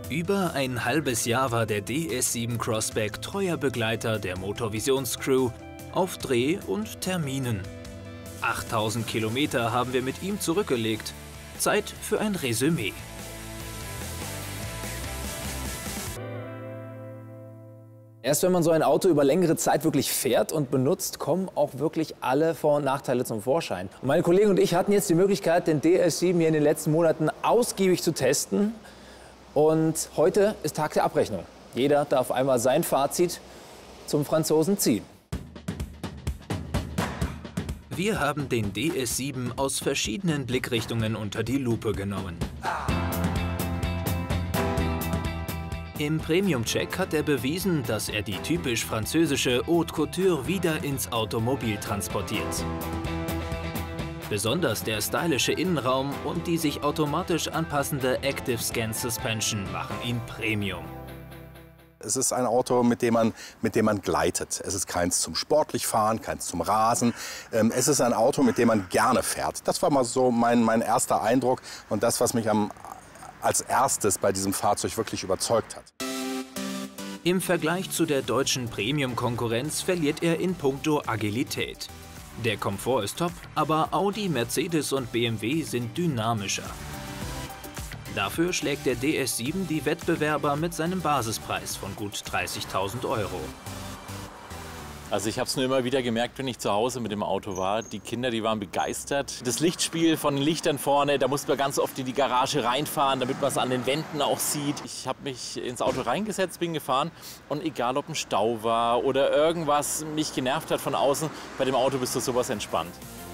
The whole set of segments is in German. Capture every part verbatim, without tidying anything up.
Über ein halbes Jahr war der D S sieben Crossback treuer Begleiter der Motorvisions-Crew auf Dreh- und Terminen. achttausend Kilometer haben wir mit ihm zurückgelegt. Zeit für ein Resümee. Erst wenn man so ein Auto über längere Zeit wirklich fährt und benutzt, kommen auch wirklich alle Vor- und Nachteile zum Vorschein. Und meine Kollegen und ich hatten jetzt die Möglichkeit, den D S sieben hier in den letzten Monaten ausgiebig zu testen. Und heute ist Tag der Abrechnung. Jeder darf einmal sein Fazit zum Franzosen ziehen. Wir haben den D S sieben aus verschiedenen Blickrichtungen unter die Lupe genommen. Im Premium-Check hat er bewiesen, dass er die typisch französische Haute Couture wieder ins Automobil transportiert. Besonders der stylische Innenraum und die sich automatisch anpassende Active Scan Suspension machen ihn Premium. Es ist ein Auto, mit dem man, mit dem man gleitet. Es ist keins zum sportlich fahren, keins zum Rasen. Ähm, es ist ein Auto, mit dem man gerne fährt. Das war mal so mein, mein erster Eindruck und das, was mich am, als erstes bei diesem Fahrzeug wirklich überzeugt hat. Im Vergleich zu der deutschen Premium-Konkurrenz verliert er in puncto Agilität. Der Komfort ist top, aber Audi, Mercedes und B M W sind dynamischer. Dafür schlägt der D S sieben die Wettbewerber mit seinem Basispreis von gut dreißigtausend Euro. Also ich habe es nur immer wieder gemerkt, wenn ich zu Hause mit dem Auto war. Die Kinder, die waren begeistert. Das Lichtspiel von den Lichtern vorne, da musste man ganz oft in die Garage reinfahren, damit man es an den Wänden auch sieht. Ich habe mich ins Auto reingesetzt, bin gefahren und egal ob ein Stau war oder irgendwas mich genervt hat von außen, bei dem Auto bist du sowas entspannt.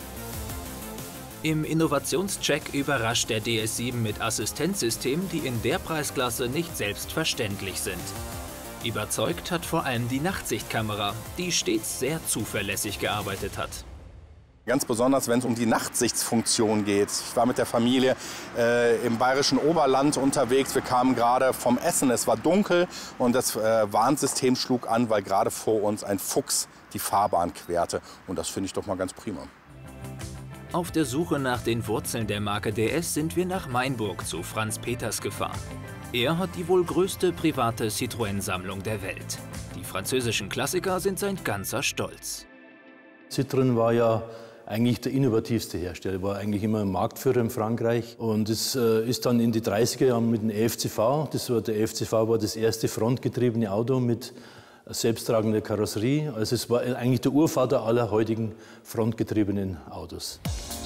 Im Innovationscheck überrascht der D S sieben mit Assistenzsystemen, die in der Preisklasse nicht selbstverständlich sind. Überzeugt hat vor allem die Nachtsichtkamera, die stets sehr zuverlässig gearbeitet hat. Ganz besonders, wenn es um die Nachtsichtsfunktion geht. Ich war mit der Familie äh, im bayerischen Oberland unterwegs. Wir kamen gerade vom Essen, es war dunkel und das äh, Warnsystem schlug an, weil gerade vor uns ein Fuchs die Fahrbahn querte. Und das finde ich doch mal ganz prima. Auf der Suche nach den Wurzeln der Marke D S sind wir nach Mainburg zu Franz Peters gefahren. Er hat die wohl größte private Citroën-Sammlung der Welt. Die französischen Klassiker sind sein ganzer Stolz. Citroën war ja eigentlich der innovativste Hersteller, war eigentlich immer ein Marktführer in Frankreich. Und es äh, ist dann in die dreißiger Jahren mit dem E F C V, das war, der E F C V war das erste frontgetriebene Auto mit selbsttragender Karosserie. Also es war eigentlich der Urvater aller heutigen frontgetriebenen Autos.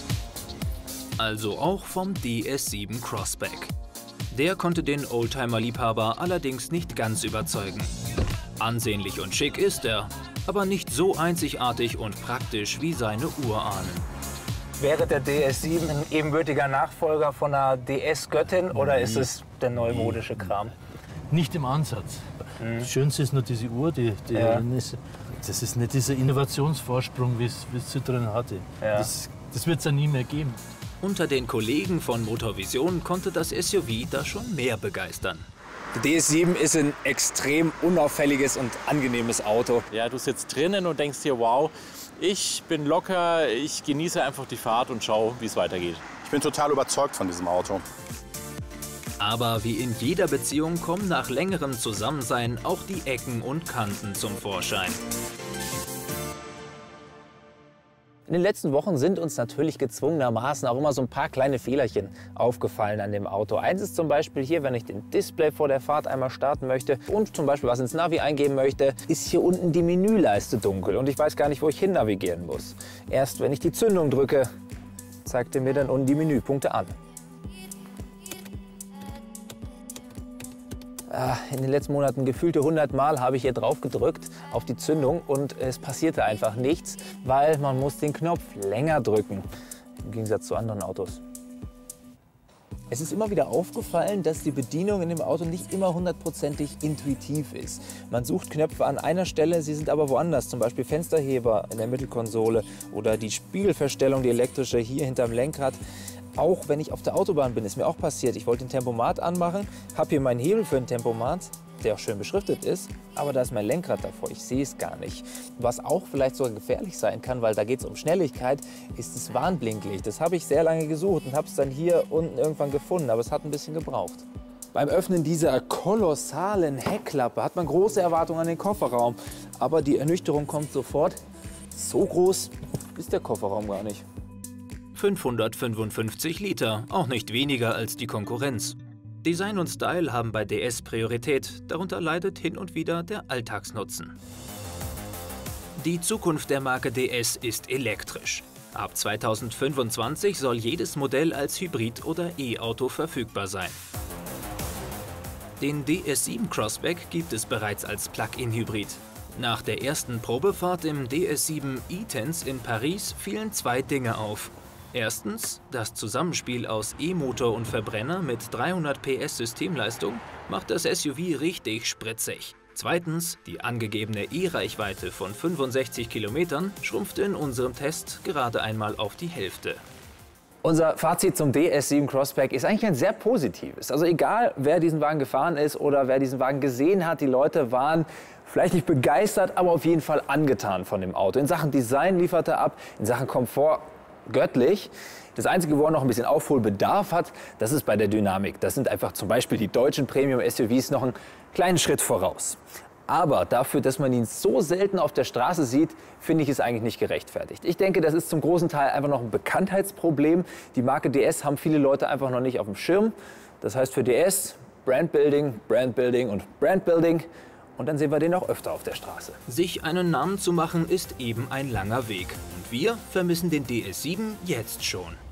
Also auch vom D S sieben Crossback. Der konnte den Oldtimer-Liebhaber allerdings nicht ganz überzeugen. Ansehnlich und schick ist er, aber nicht so einzigartig und praktisch wie seine Urahnen. Wäre der D S sieben ein ebenbürtiger Nachfolger von einer D S-Göttin oder ist es der neumodische Kram? Nicht im Ansatz. Mhm. Das Schönste ist nur diese Uhr, die, die ja. Das ist nicht dieser Innovationsvorsprung, wie es Citroën hatte. Ja. Das, das wird es ja nie mehr geben. Unter den Kollegen von Motorvision konnte das S U V da schon mehr begeistern. Der D S sieben ist ein extrem unauffälliges und angenehmes Auto. Ja, du sitzt drinnen und denkst dir, wow, ich bin locker, ich genieße einfach die Fahrt und schaue, wie es weitergeht. Ich bin total überzeugt von diesem Auto. Aber wie in jeder Beziehung kommen nach längerem Zusammensein auch die Ecken und Kanten zum Vorschein. In den letzten Wochen sind uns natürlich gezwungenermaßen auch immer so ein paar kleine Fehlerchen aufgefallen an dem Auto. Eins ist zum Beispiel hier, wenn ich den Display vor der Fahrt einmal starten möchte und zum Beispiel was ins Navi eingeben möchte, ist hier unten die Menüleiste dunkel und ich weiß gar nicht, wo ich hin navigieren muss. Erst wenn ich die Zündung drücke, zeigt er mir dann unten die Menüpunkte an. In den letzten Monaten gefühlte hundert Mal habe ich hier drauf gedrückt auf die Zündung und es passierte einfach nichts, weil man muss den Knopf länger drücken, im Gegensatz zu anderen Autos. Es ist immer wieder aufgefallen, dass die Bedienung in dem Auto nicht immer hundertprozentig intuitiv ist. Man sucht Knöpfe an einer Stelle, sie sind aber woanders, zum Beispiel Fensterheber in der Mittelkonsole oder die Spiegelverstellung, die elektrische hier hinterm Lenkrad. Auch wenn ich auf der Autobahn bin, ist mir auch passiert. Ich wollte den Tempomat anmachen, habe hier meinen Hebel für den Tempomat, der auch schön beschriftet ist, aber da ist mein Lenkrad davor, ich sehe es gar nicht. Was auch vielleicht sogar gefährlich sein kann, weil da geht es um Schnelligkeit, ist das Warnblinklicht. Das habe ich sehr lange gesucht und habe es dann hier unten irgendwann gefunden, aber es hat ein bisschen gebraucht. Beim Öffnen dieser kolossalen Heckklappe hat man große Erwartungen an den Kofferraum. Aber die Ernüchterung kommt sofort. So groß ist der Kofferraum gar nicht. fünfhundertfünfundfünfzig Liter, auch nicht weniger als die Konkurrenz. Design und Style haben bei D S Priorität, darunter leidet hin und wieder der Alltagsnutzen. Die Zukunft der Marke D S ist elektrisch. Ab zweitausendfünfundzwanzig soll jedes Modell als Hybrid oder E-Auto verfügbar sein. Den D S sieben Crossback gibt es bereits als Plug-in-Hybrid. Nach der ersten Probefahrt im D S sieben e-Tense in Paris fielen zwei Dinge auf. Erstens, das Zusammenspiel aus E-Motor und Verbrenner mit dreihundert P S Systemleistung macht das S U V richtig spritzig. Zweitens, die angegebene E-Reichweite von fünfundsechzig Kilometern schrumpfte in unserem Test gerade einmal auf die Hälfte. Unser Fazit zum D S sieben Crossback ist eigentlich ein sehr positives. Also egal, wer diesen Wagen gefahren ist oder wer diesen Wagen gesehen hat, die Leute waren vielleicht nicht begeistert, aber auf jeden Fall angetan von dem Auto. In Sachen Design liefert er ab, in Sachen Komfort göttlich. Das Einzige, wo er noch ein bisschen Aufholbedarf hat, das ist bei der Dynamik. Das sind einfach zum Beispiel die deutschen Premium-S U Vs noch einen kleinen Schritt voraus. Aber dafür, dass man ihn so selten auf der Straße sieht, finde ich es eigentlich nicht gerechtfertigt. Ich denke, das ist zum großen Teil einfach noch ein Bekanntheitsproblem. Die Marke D S haben viele Leute einfach noch nicht auf dem Schirm. Das heißt für D S Brandbuilding, Brandbuilding und Brandbuilding. Und dann sehen wir den auch öfter auf der Straße. Sich einen Namen zu machen, ist eben ein langer Weg. Und wir vermissen den D S sieben jetzt schon.